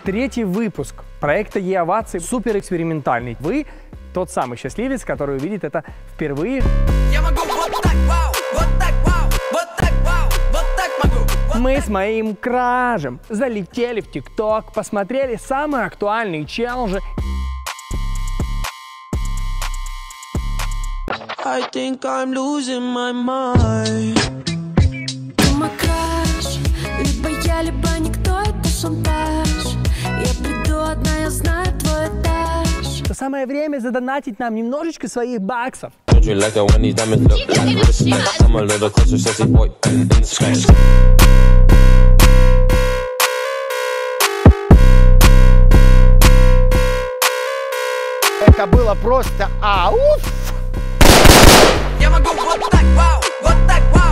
Третий выпуск проекта Е-Овации супер экспериментальный. Вы тот самый счастливец, который увидит это впервые. Я могу вот так, вау, вот так, вау, вот так, вау, вот так могу. Вот Мы так. с моим кражем залетели в ТикТок, посмотрели самые актуальные челленджи. I think I'm losing my mind. Ты мой краш, либо я, либо никто, это шантаж. Я приду одна, я знаю твой этаж. То самое время задонатить нам немножечко своих баксов. Это было просто ауф! Я могу вот так, вау, вот так, вау.